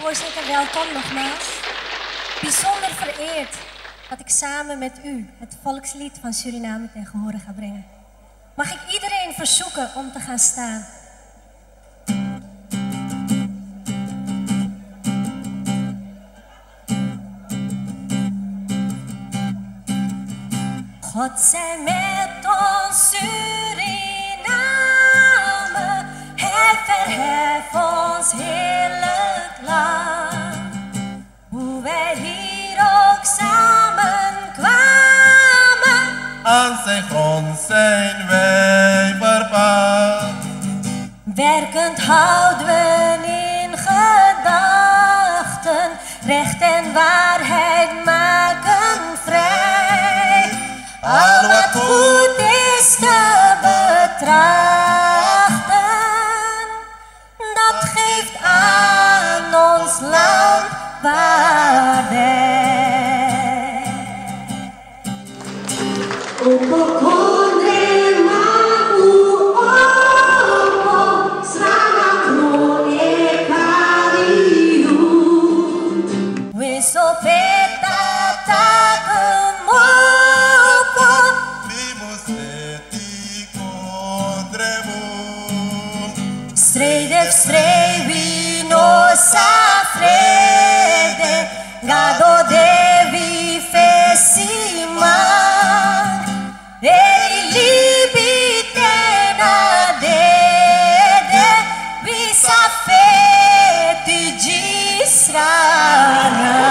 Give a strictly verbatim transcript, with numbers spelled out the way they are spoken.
Voorzitter, welkom nogmaals. Bijzonder vereerd dat ik samen met u het volkslied van Suriname ten gehore ga brengen. Mag ik iedereen verzoeken om te gaan staan? God zij met ons Suriname, hij verheft ons heerlijk land. Hoe wij hier ook samen kwamen, aan zijn grond zijn wij verbaasd. Werkend houden we in gedachten, recht en waarheid maken vrij. Al wat goed is te betrachten, dat geeft aan ons land waardij. Strijden, strijden, nossa frede, gado devi fesiman, ei libitena dede, visa fete de Israel.